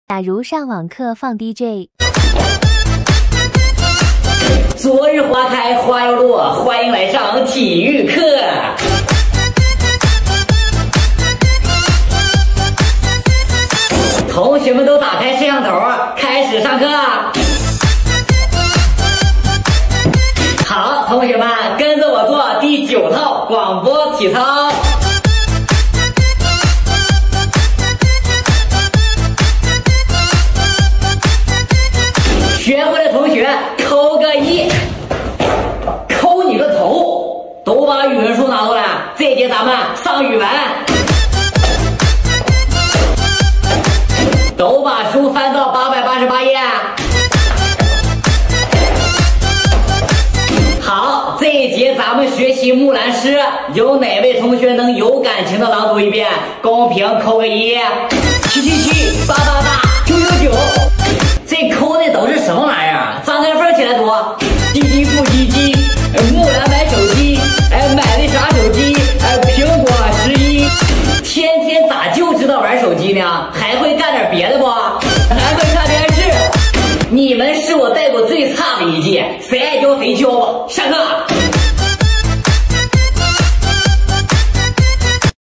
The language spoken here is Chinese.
假如上网课放 DJ。 昨日花开花又落，欢迎来上体育课。同学们都打开摄像头，开始上课。好，同学们跟着我做第9套广播体操。学会的同学扣个1，扣你个头！都把语文书拿过来，这节咱们上语文。都把书翻到888页。好，这一节咱们学习木兰诗，有哪位同学能有感情的朗读一遍？公屏扣个1。777888999。这抠的都是什么玩意儿？张开缝起来读，唧唧复唧唧，木兰买手机，买的啥手机？苹果11，天天咋就知道玩手机呢？还会干点别的不？还会看电视。你们是我带过最差的一届，谁爱教谁教吧。上课。